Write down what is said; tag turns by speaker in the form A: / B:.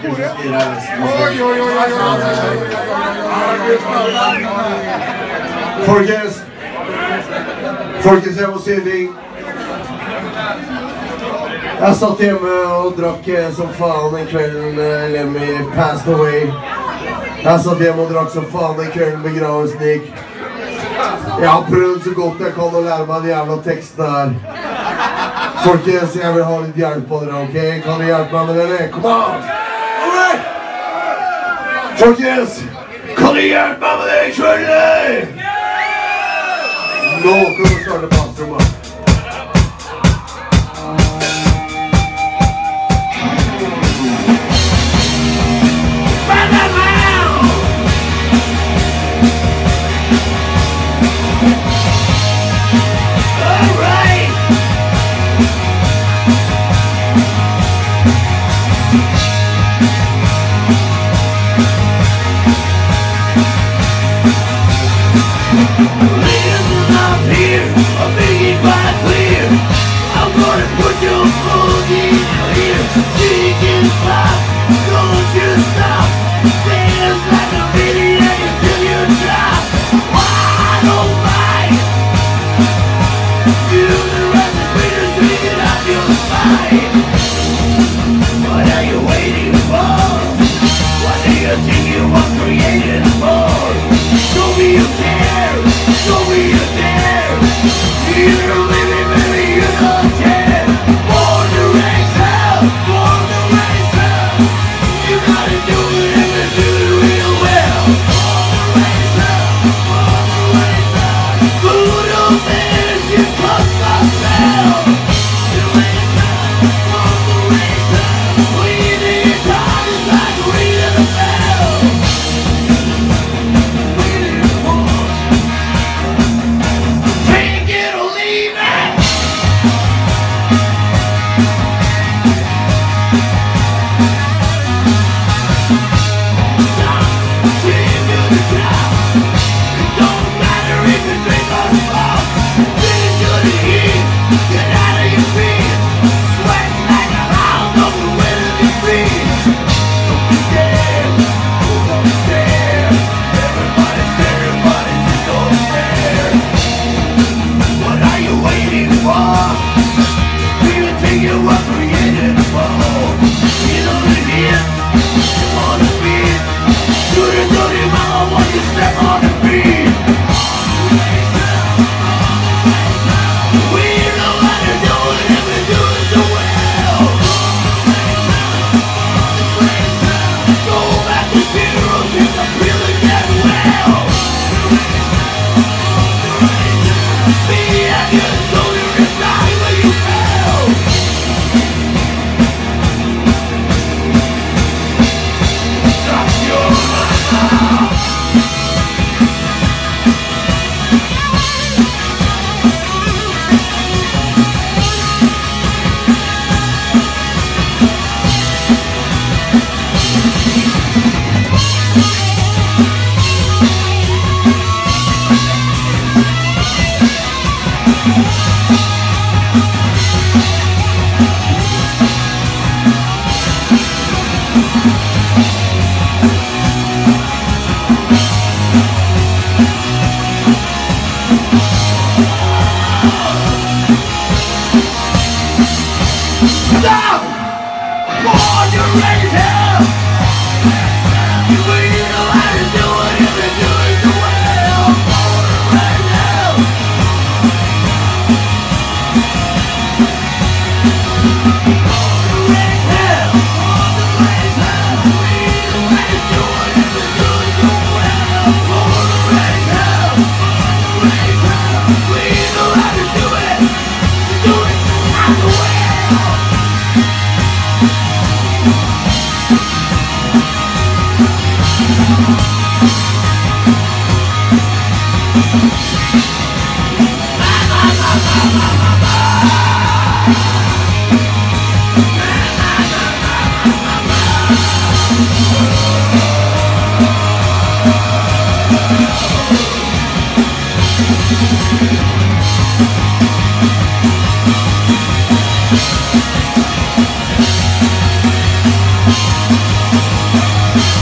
A: Folkens, jeg må si en ting. Jeg satt hjemme og drakk som faen den kvelden Lemmy passed away. Jeg satt hjemme og drakk som faen den kvelden begravelsen gikk. Jeg har prøvd så godt jeg kan å lære meg de jævla tekstene her. Folkens, jeg vil ha litt hjelp av dere, ok? Kan dere hjelpe meg med det, eller? Kom an! Alright! Folkens, kan dere hjelpe meg med det i kveld, eller? Nå kan du starte bakrommet.
B: Bye.